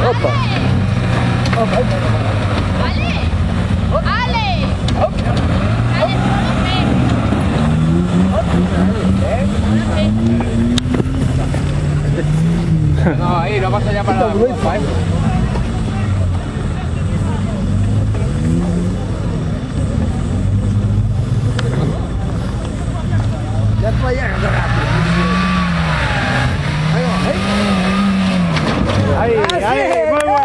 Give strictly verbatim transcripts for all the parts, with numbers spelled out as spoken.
Opa. Opa. Ale. Ale. No, ahí, no vas a llamar a la copa, ¿eh? Ya está allá, ahí va, ahí. Ahí, ahí, muy bueno.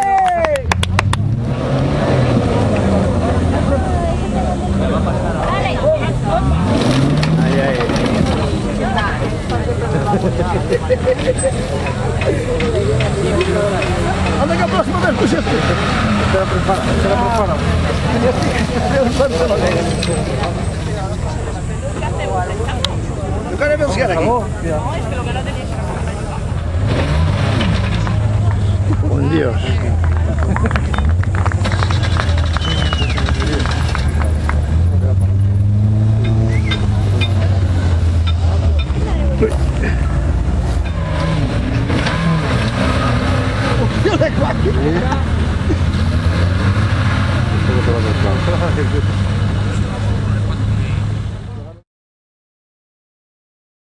Ahí, ahí. Anda que a próxima vez, puxa este. Se la prepara, se la prepara. Eu quero ver os caras aqui. Bom Deus.